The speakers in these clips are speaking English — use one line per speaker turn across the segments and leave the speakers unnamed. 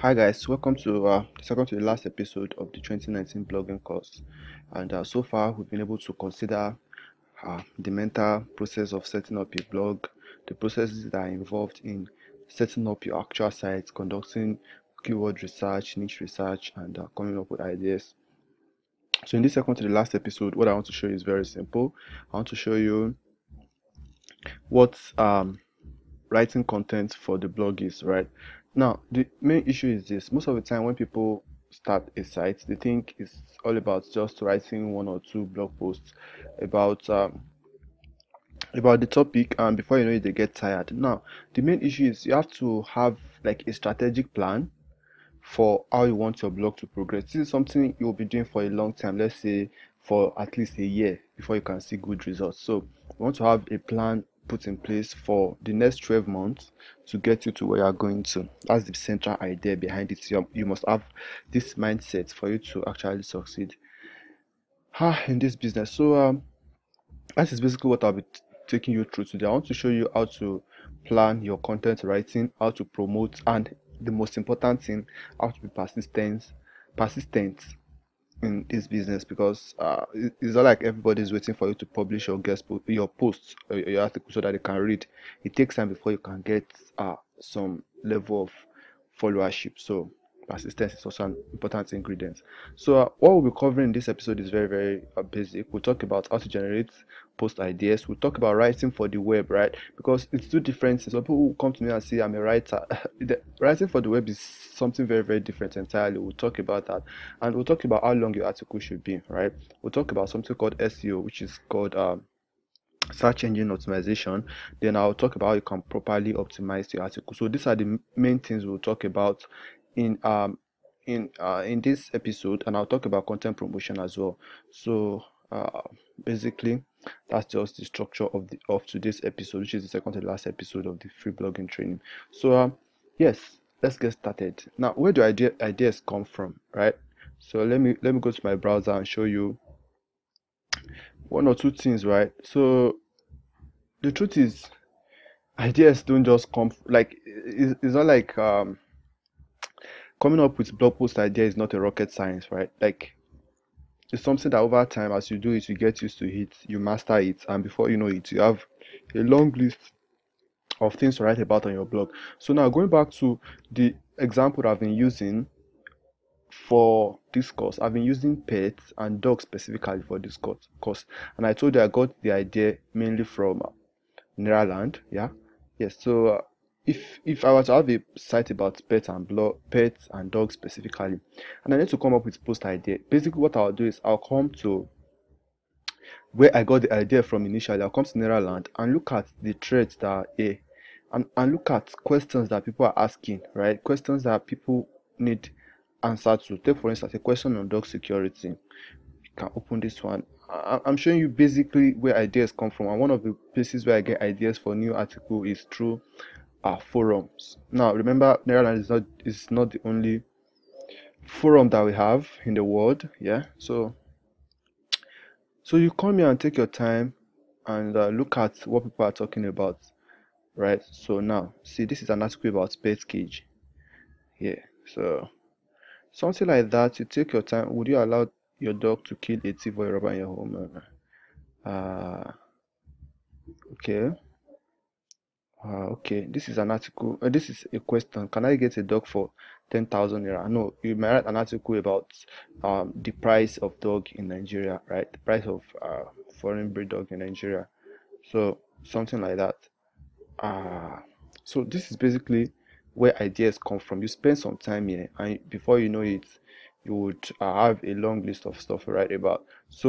Hi guys, welcome to the second to the last episode of the 2019 blogging course. And so far, we've been able to consider the mental process of setting up a blog, the processes that are involved in setting up your actual site, conducting keyword research, niche research, and coming up with ideas. So in this second to the last episode, what I want to show you is very simple. I want to show you what writing content for the blog is, right? Now, the main issue is this. Most of the time when people start a site, they think it's all about just writing one or two blog posts about about the topic, and before you know it, they get tired. Now, the main issue is you have to have like a strategic plan for how you want your blog to progress. This is something you'll be doing for a long time, let's say for at least a year before you can see good results. So you want to have a plan put in place for the next 12 months to get you to where you're going to. That's the central idea behind it. You must have this mindset for you to actually succeed in this business. So that is basically what I'll be taking you through today. I want to show you how to plan your content writing, how to promote, and the most important thing, how to be persistent in this business, because it's not like everybody's waiting for you to publish your posts or your article so that they can read. It takes time before you can get some level of followership. So persistence is also an important ingredient. So what we'll be covering in this episode is very basic. We'll talk about how to generate post ideas. We'll talk about writing for the web, right? Because it's two different things. Some people who come to me and say I'm a writer. Writing for the web is something very different entirely. We'll talk about that, and we'll talk about how long your article should be, right? We'll talk about something called SEO, which is called search engine optimization. Then I'll talk about how you can properly optimize your article. So these are the main things we'll talk about in in this episode, and I'll talk about content promotion as well. So basically that's just the structure of today's episode, which is the second to the last episode of the free blogging training. So yes, let's get started. Now, where do ideas come from, right? So let me go to my browser and show you one or two things, right? So the truth is, ideas don't just come like it's not like coming up with blog post idea is not a rocket science, right? Like it's something that over time, as you do it, you get used to it, you master it, and before you know it, you have a long list of things to write about on your blog. So now going back to the example that I've been using for this course, I've been using pets and dogs specifically for this course, and I told you I got the idea mainly from Neraland, yeah. Yes, so if I were to have a site about pets and dogs specifically, and I need to come up with post idea, basically what I'll do is I'll come to where I got the idea from initially. I'll come to Neraland and look at the threads that are here, and look at questions that people are asking, right? Questions that people need answer to. Take for instance a question on dog security. You can open this one. I'm showing you basically where ideas come from, and one of the places where I get ideas for new article is through forums. Now remember, Netherlands is not the only forum that we have in the world. Yeah, so you come here and take your time and look at what people are talking about, right? So now see, this is an article about pet cage. Yeah, so something like that. You take your time. Would you allow your dog to kill a thief or a robber in your home? Uh, okay. Okay, this is an article. This is a question. Can I get a dog for 10,000 naira? No, you might write an article about the price of dog in Nigeria, right? The price of foreign breed dog in Nigeria. So something like that. Uh, so this is basically where ideas come from. You spend some time here, and before you know it, you would have a long list of stuff to write about.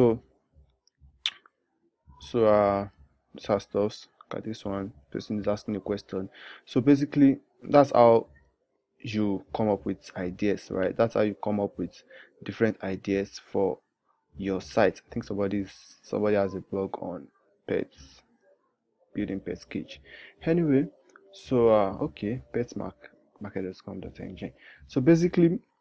So these are stuffs. Look at this one. Person is asking a question. So basically, that's how you come up with ideas, right? That's how you come up with different ideas for your site. I think somebody has a blog on pets, building pets cage. Anyway, so okay, petsmark market.com.ng. So basically,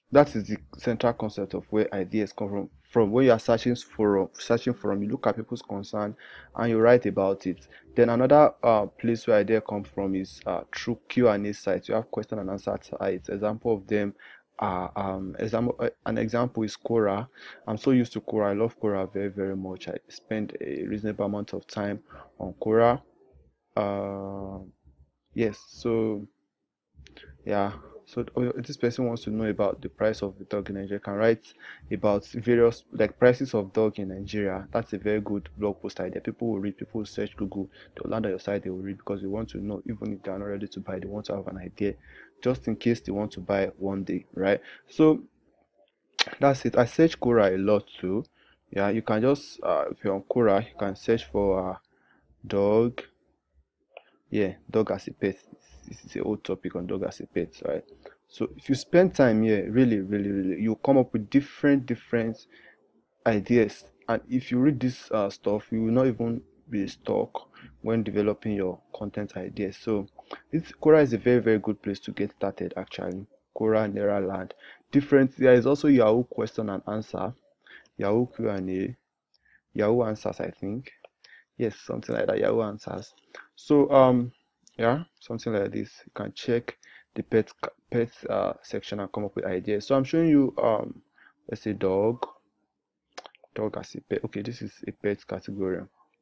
That is the central concept of where ideas come from. From where you are searching from, you look at people's concern and you write about it. Then another place where idea come from is through Q&A sites. You have question and answer sites. Example of them are an example is Quora. I'm so used to Quora. I love Quora very very much. I spend a reasonable amount of time on Quora. Uh, yes, so yeah, so this person wants to know about the price of the dog in Nigeria. Can write about various like prices of dog in Nigeria. That's a very good blog post idea. People will read, people will search Google, they'll land on your site, they will read because they want to know, even if they are not ready to buy, they want to have an idea just in case they want to buy one day, right? So that's it. I search Quora a lot too. Yeah, you can just if you're on Quora, you can search for dog. Yeah, dog as a pet. This is a old topic on dog as a pet, right? So if you spend time here, really, really, really, you come up with different ideas. And if you read this stuff, you will not even be stuck when developing your content ideas. So this Quora is a very, very good place to get started actually. Quora, Neraland. Different. There is also Yahoo question and answer, Yahoo Q&A, Yahoo Answers, I think. Yes, something like that. Yahoo Answers. So yeah, something like this. You can check the pet section and come up with ideas. So I'm showing you let's say dog as a pet. Okay, this is a pet category.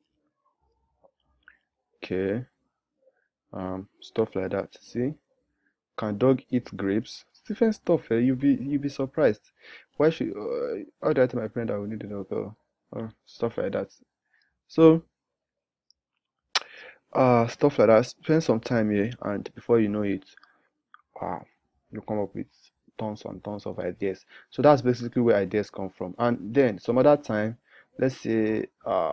Okay, stuff like that. See, can dog eat grapes? Different stuff. You'll be surprised. Why should how do I tell my friend I will need a dog? Stuff like that. So stuff like that. Spend some time here, and before you know it, wow, you come up with tons and tons of ideas. So that's basically where ideas come from. And then some other time, let's say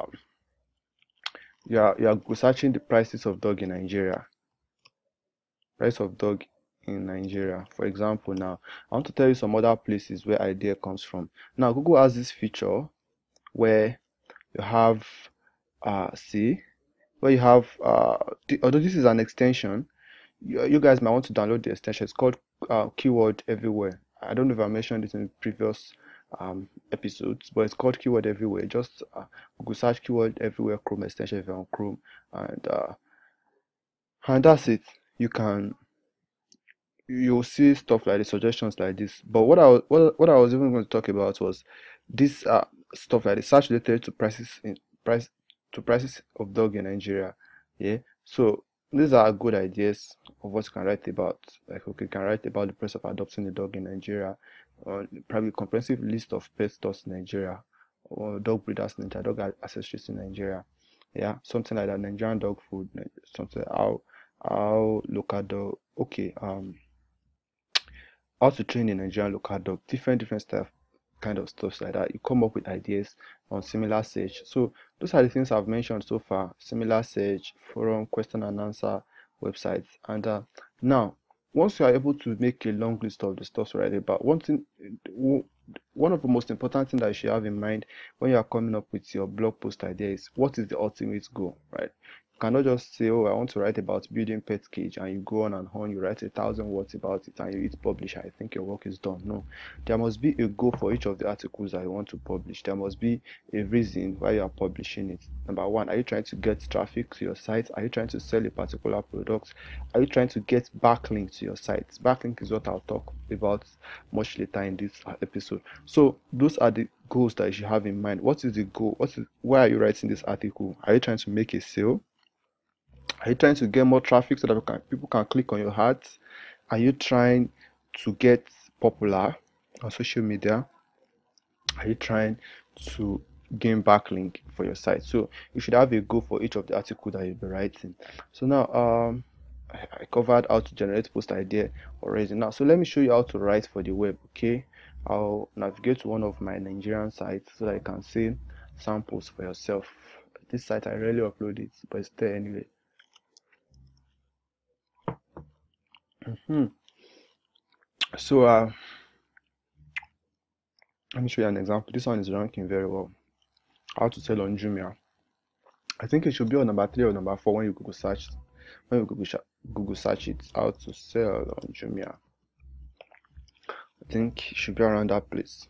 you are searching the prices of dog in Nigeria. Price of dog in Nigeria. For example, now I want to tell you some other places where idea comes from. Now Google has this feature where you have see where you have although this is an extension, you guys might want to download the extension. It's called Keyword Everywhere. I don't know if I mentioned it in previous episodes, but it's called Keyword Everywhere. Just Google search Keyword Everywhere Chrome extension if you're on Chrome, and that's it. You'll see stuff like the suggestions like this. But what I was even going to talk about was this stuff like the search related to prices of dog in Nigeria. Yeah. So these are good ideas of what you can write about. Like okay, you can write about the price of adopting a dog in Nigeria, or probably comprehensive list of pet stores in Nigeria, or dog breeders in Nigeria, dog accessories in Nigeria. Yeah, something like that. Nigerian dog food, something how local dog. Okay, how to train a Nigerian local dog, different stuff, kind of stuff like that. You come up with ideas on similar search. So those are the things I've mentioned so far: similar search, forum, question and answer, websites, and now once you are able to make a long list of the stuff right about one of the most important things that you should have in mind when you are coming up with your blog post idea is what is the ultimate goal, right? Cannot just say, oh, I want to write about building pet cage, and you go on and on, you write 1,000 words about it, and you hit publish. I think your work is done. No, there must be a goal for each of the articles that you want to publish. There must be a reason why you are publishing it. Number one, are you trying to get traffic to your site? Are you trying to sell a particular product? Are you trying to get backlink to your site? Backlink is what I'll talk about much later in this episode. So those are the goals that you should have in mind. What is the goal? Why are you writing this article? Are you trying to make a sale? Are you trying to get more traffic so that people can click on your ads? Are you trying to get popular on social media? Are you trying to gain backlink for your site? So you should have a goal for each of the articles that you'll be writing. So now I covered how to generate post idea already. Now so let me show you how to write for the web. Okay, I'll navigate to one of my Nigerian sites so that you can see samples for yourself. This site I rarely upload it, but it's there anyway. So let me show you an example. This one is ranking very well. How to sell on Jumia. I think it should be on number 3 or number 4 when you Google search. When you Google search it, how to sell on Jumia. think it should be around that place.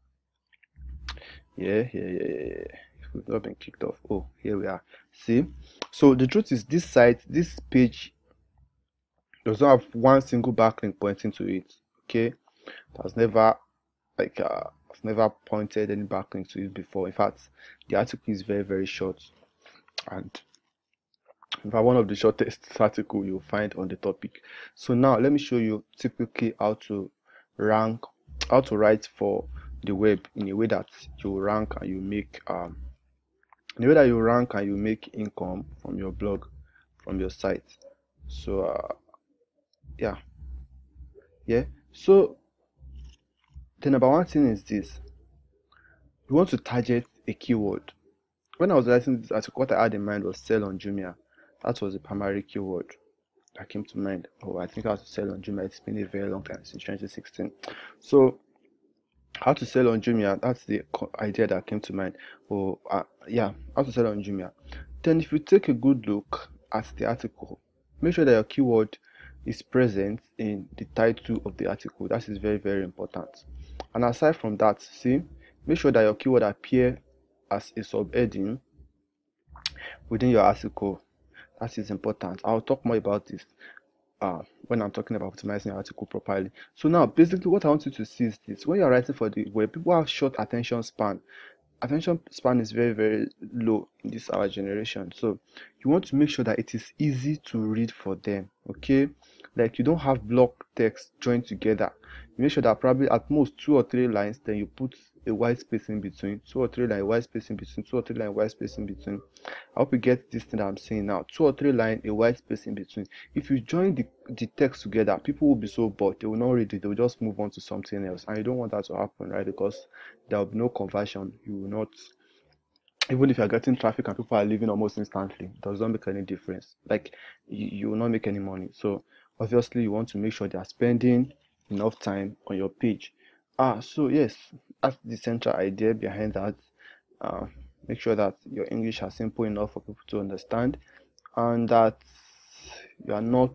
Yeah. We've not been kicked off. Oh, here we are. See, so the truth is, this site, this page does not have one single backlink pointing to it. Okay, it has never I've never pointed any backlink to it before. In fact, the article is very short, and in fact one of the shortest article you'll find on the topic. So now let me show you typically how to rank, how to write for the web in a way that you rank and you make income from your blog, from your site. So yeah. So the number one thing is this: you want to target a keyword. When I was writing this article, what I had in mind was sell on Jumia. That was the primary keyword that came to mind. Oh, I think how to sell on Jumia. It's been a very long time, since 2016. So how to sell on Jumia, that's the idea that came to mind. Oh, yeah, how to sell on Jumia. Then if you take a good look at the article, make sure that your keyword is present in the title of the article. That is very important. And aside from that, see, make sure that your keyword appear as a subheading within your article. That is important. I'll talk more about this when I'm talking about optimizing your article properly. So now, basically, what I want you to see is this: when you're writing for the web, people have short attention span. Attention span is very low in this our generation. So you want to make sure that it is easy to read for them. Okay, like you don't have block text joined together. You make sure that probably at most 2 or 3 lines, then you put a white space in between, 2 or 3 line white space in between, 2 or 3 line white space in between. I hope you get this thing that I'm saying now. 2 or 3 line, a white space in between. If you join the text together, people will be so bored, they will not read it, they will just move on to something else, and you don't want that to happen, right? Because there will be no conversion. You will not, even if you're getting traffic and people are leaving almost instantly, it does not make any difference. Like you will not make any money. So obviously you want to make sure they are spending enough time on your page. So yes, that's the central idea behind that. Make sure that your English is simple enough for people to understand, and that you are not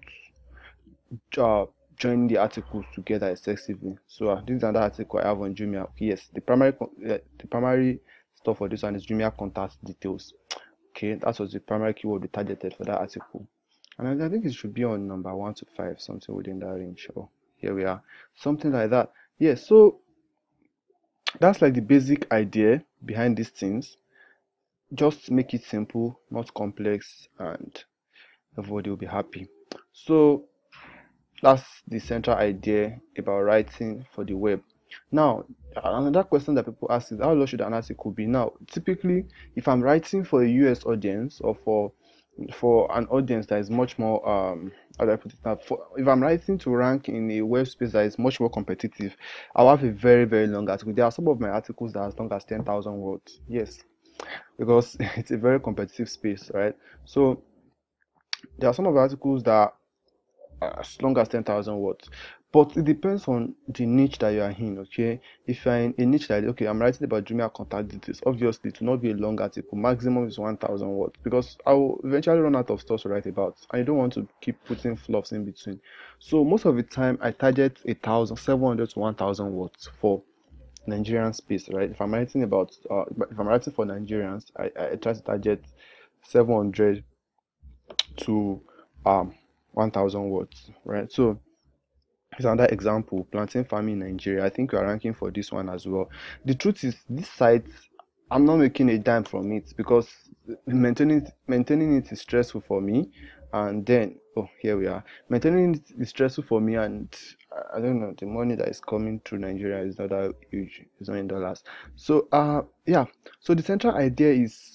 joining the articles together excessively. So this is another article I have on Jumia. Yes, the primary stuff for this one is Jumia contact details. Okay, that was the primary keyword we targeted for that article, and I think it should be on number 1 to 5, something within that range. Oh, here we are, something like that. Yes, so that's like the basic idea behind these things. Just make it simple, not complex, and everybody will be happy. So that's the central idea about writing for the web. Now, another question that people ask is, how long should an article be? Now, typically, if I'm writing for a US audience, or for an audience that is much more how do I put it now? If I'm writing to rank in a web space that is much more competitive, I'll have a very long article. There are some of my articles that are as long as 10,000 words. Yes, because it's a very competitive space, right? So there are some of the articles that are as long as 10,000 words, but it depends on the niche that you are in. Okay, if you're in a niche that, okay, I'm writing about Jumia contact details, obviously it will not be a long article. Maximum is 1,000 words, because I will eventually run out of stuff to write about, and you don't want to keep putting fluffs in between. So most of the time I target 1,700 to 1,000 words for Nigerian space, right? If I'm writing about if I'm writing for Nigerians, I try to target 700 to 1,000 words, right? So here's another example: plantain farming in Nigeria. I think we are ranking for this one as well. The truth is, this site, I'm not making a dime from it, because maintaining it is stressful for me. And then, oh, here we are. Maintaining it is stressful for me, and I don't know, the money that is coming through Nigeria is not that huge. It's not in dollars. So yeah. So the central idea is,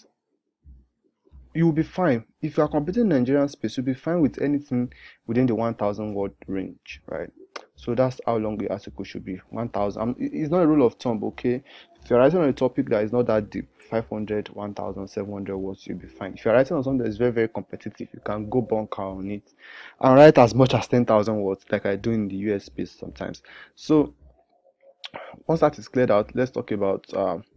you will be fine if you are competing in Nigerian space. You'll be fine with anything within the 1,000 word range, right? So that's how long the article should be. 1,000. It's not a rule of thumb, okay? If you're writing on a topic that is not that deep, 500, 1,700 words, you'll be fine. If you're writing on something that is very competitive, you can go bunker on it and write as much as 10,000 words, like I do in the US space sometimes. So once that is cleared out, let's talk about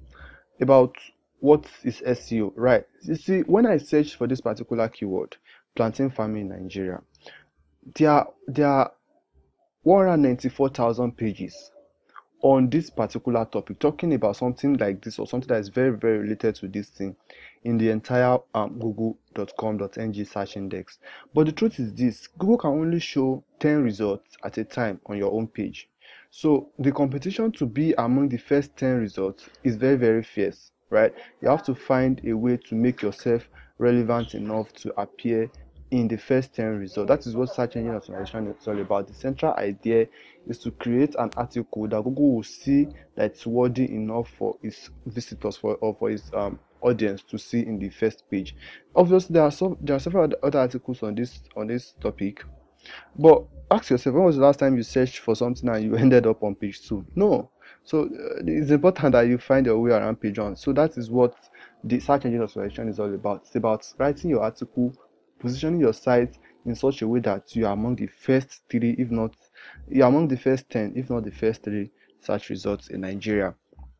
what is SEO, right? You see, when I search for this particular keyword, plantain farming in Nigeria, there are 194,000 pages on this particular topic, talking about something like this or something that is very, very related to this thing in the entire google.com.ng search index. But the truth is this: Google can only show 10 results at a time on your own page. So the competition to be among the first 10 results is very, very fierce, right? You have to find a way to make yourself relevant enough to appear in the first 10 results. That is what search engine optimization is all about. The central idea is to create an article that Google will see that it's worthy enough for its visitors or for its audience to see in the first page. Obviously, there are several other articles on this topic, but ask yourself, when was the last time you searched for something and you ended up on page 2? No. So it's important that you find your way around page 1. So that is what the search engine optimization is all about. It's about writing your article, positioning your site in such a way that you are among the first 3, if not you're among the first 10, if not the first 3 search results in Nigeria.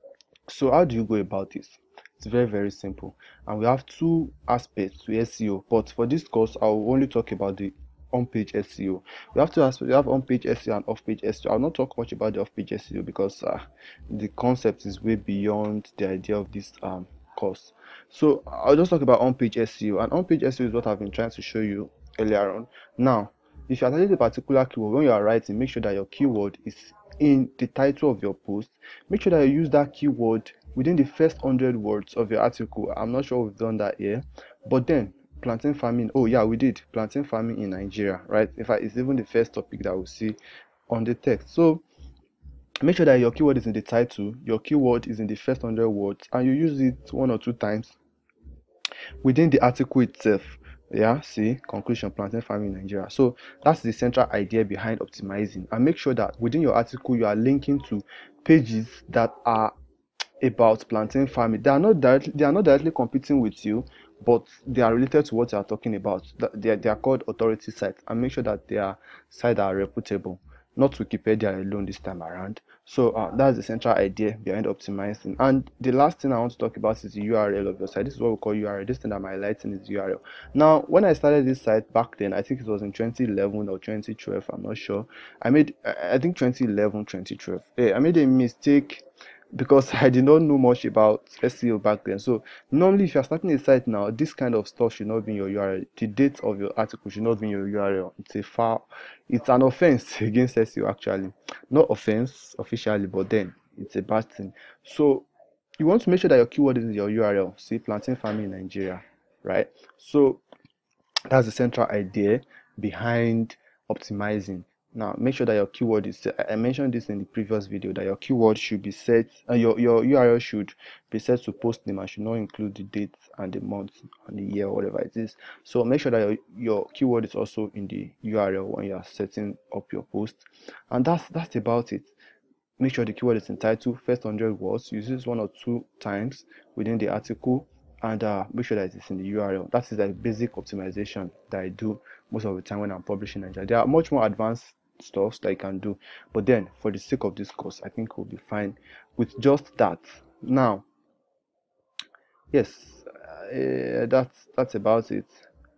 So how do you go about this? It's very, very simple, and we have 2 aspects to SEO, but for this course I will only talk about the on-page SEO. We have 2 aspects. We have on-page SEO and off-page SEO. I'll not talk much about the off-page SEO because the concept is way beyond the idea of this course. So I'll just talk about on-page SEO, and on-page SEO is what I've been trying to show you earlier on. Now, if you are targeting a particular keyword, when you are writing, make sure that your keyword is in the title of your post. Make sure that you use that keyword within the first 100 words of your article. I'm not sure we've done that here, but then plantain farming, oh yeah, we did plantain farming in Nigeria, right? In fact, it's even the first topic that we'll see on the text. So make sure that your keyword is in the title, your keyword is in the first 100 words, and you use it 1 or 2 times within the article itself. Yeah, see, conclusion, plantain farming in Nigeria. So that's the central idea behind optimizing, and make sure that within your article you are linking to pages that are about plantain farming. They are not directly competing with you, but they are related to what you are talking about. They are called authority sites, and make sure that their sites are reputable, not Wikipedia alone this time around. So that's the central idea behind optimizing. And the last thing I want to talk about is the URL of your site. This is what we call URL. This thing that I'm highlighting is URL. Now, when I started this site back then, I think it was in 2011 or 2012, I'm not sure. I think 2011, 2012. I made a mistake because I did not know much about SEO back then. So normally, if you're starting a site now, this kind of stuff should not be in your URL. The date of your article should not be in your URL. It's an offense against SEO actually. Not offense officially, but then it's a bad thing. So you want to make sure that your keyword is in your URL. See, plantain farming in Nigeria, right? So that's the central idea behind optimizing. Now make sure that your keyword is, I mentioned this in the previous video, that your keyword should be set, your URL should be set to post name and should not include the date and the month and the year or whatever it is. So make sure that your keyword is also in the URL when you are setting up your post, and that's about it. Make sure the keyword is in title, first 100 words, use this 1 or 2 times within the article, and make sure that it's in the URL. That is the basic optimization that I do most of the time when I'm publishing Nigeria. There are much more advanced stuff that you can do, but then for the sake of this course, I think we'll be fine with just that. Now, yes, that's about it.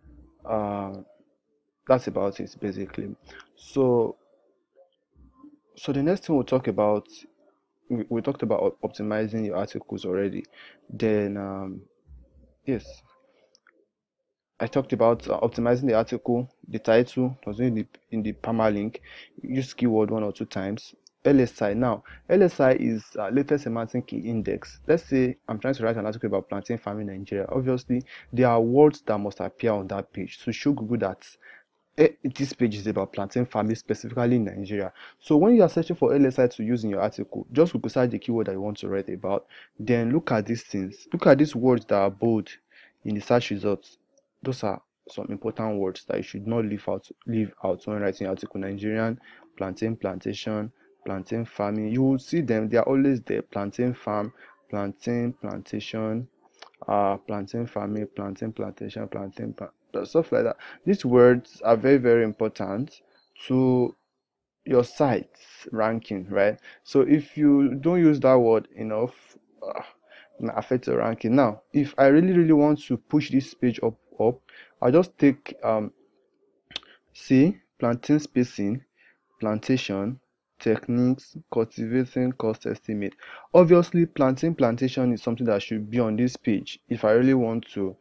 That's about it basically. So the next thing we'll talk about, we talked about optimizing your articles already. Then yes, I talked about optimizing the article, the title, was in the permalink. Use keyword 1 or 2 times. LSI. Now, LSI is latest semantic key index. Let's say I'm trying to write an article about plantain farming in Nigeria. Obviously, there are words that must appear on that page to show Google that this page is about plantain farming specifically in Nigeria. So when you are searching for LSI to use in your article, just Google search the keyword that you want to write about. Then look at these things. Look at these words that are bold in the search results. Those are some important words that you should not leave out when writing your article. Nigerian, plantain plantation, plantain farming. You will see them. They are always there. Plantain farm, plantain plantation, plantain farming, plantain plantation, stuff like that. These words are very, very important to your site's ranking, right? So if you don't use that word enough, it might affect your ranking. Now, if I really, really want to push this page up, I'll just take plantain spacing, plantation, techniques, cultivating cost estimate. Obviously, plantation is something that should be on this page if I really want to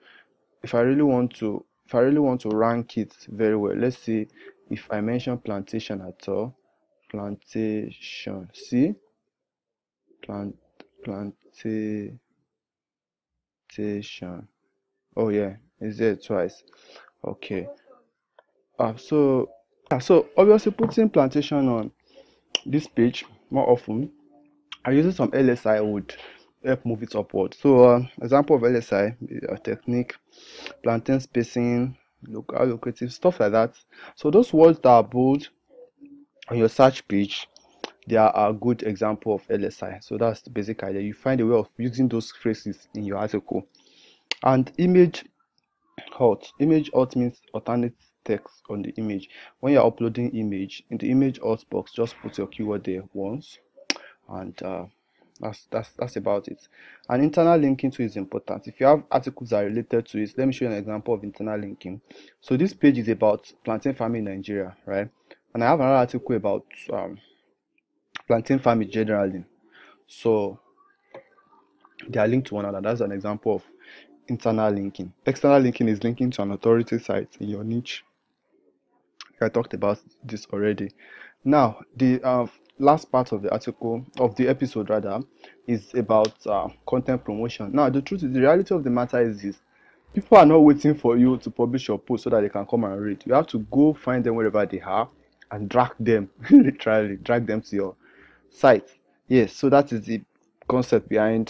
rank it very well. Let's say if I mention plantation at all, plantation, see, plantation. Oh yeah, it's there twice. Okay. So obviously putting plantation on this page more often, and using some LSI would help move it upward. So example of LSI technique, plantain spacing, local locative, stuff like that. So those words that are bold on your search page, they are a good example of LSI. So that's the basic idea. You find a way of using those phrases in your article. And image alt means alternate text on the image. When you're uploading image in the image alt box, just put your keyword there once, and that's about it. And internal linking too is important. If you have articles that are related to it, let me show you an example of internal linking. So this page is about plantain farming in Nigeria, right? And I have another article about plantain farming generally. So they are linked to one another. That's an example of internal linking. External linking is linking to an authority site in your niche. I talked about this already. Now, the last part of the article, of the episode rather, is about content promotion. Now, the truth is, the reality of the matter is this: people are not waiting for you to publish your post so that they can come and read. You have to go find them wherever they are and drag them, literally drag them to your site. Yes, so that is the concept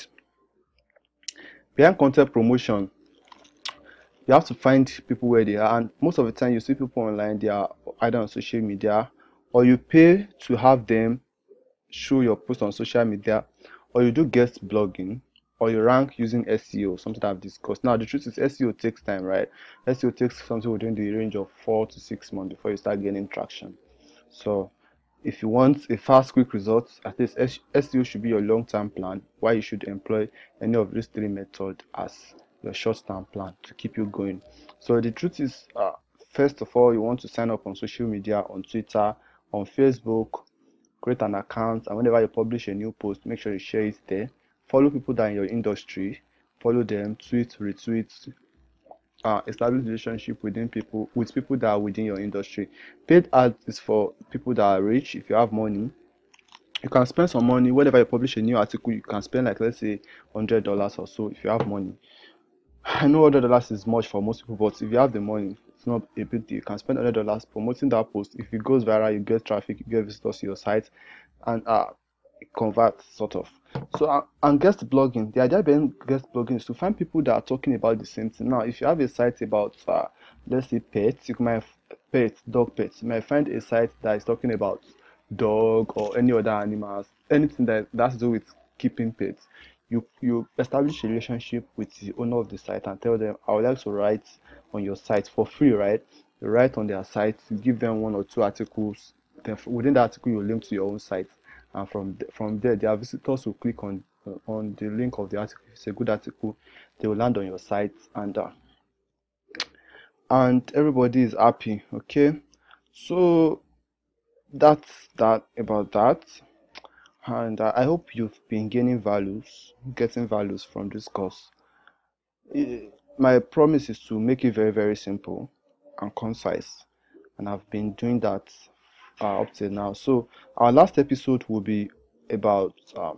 behind content promotion. You have to find people where they are, and most of the time you see people online, they are either on social media, or you pay to have them show your post on social media, or you do guest blogging, or you rank using SEO, something that I've discussed. Now the truth is SEO takes time, right? SEO takes something within the range of 4 to 6 months before you start gaining traction. So if you want a fast quick result, at least SEO should be your long-term plan, why you should employ any of these three methods as your short-term plan to keep you going. So the truth is, first of all, you want to sign up on social media, on Twitter, on Facebook, create an account, and whenever you publish a new post, make sure you share it there. Follow people that are in your industry, follow them, tweet, retweet, establish relationship with people that are within your industry. Paid ads is for people that are rich. If you have money, you can spend some money. Whenever you publish a new article, you can spend, like, let's say $100 or so if you have money. I know $100 is much for most people, but if you have the money, it's not a big deal. You can spend $100 promoting that post. If it goes viral, you get traffic, you get visitors to your site, and it converts sort of. So and guest blogging. The idea behind guest blogging is to find people that are talking about the same thing. Now, if you have a site about let's say pets, you might dog pets. You might find a site that is talking about dog or any other animals, anything that has to do with keeping pets. You establish a relationship with the owner of the site and tell them, I would like to write on your site for free, right? You write on their site, you give them 1 or 2 articles, then within the article you link to your own site, and from there their visitors will click on the link of the article. If it's a good article, they will land on your site, and everybody is happy. Okay, so that's that about that. And I hope you've been getting values from this course. My promise is to make it very, very simple and concise, and I've been doing that up till now. So our last episode will be about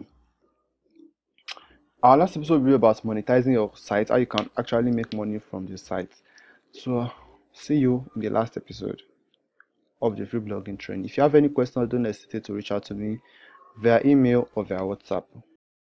monetizing your site, how you can actually make money from the site. So see you in the last episode of the free blogging training. If you have any questions, don't hesitate to reach out to me via email or via WhatsApp.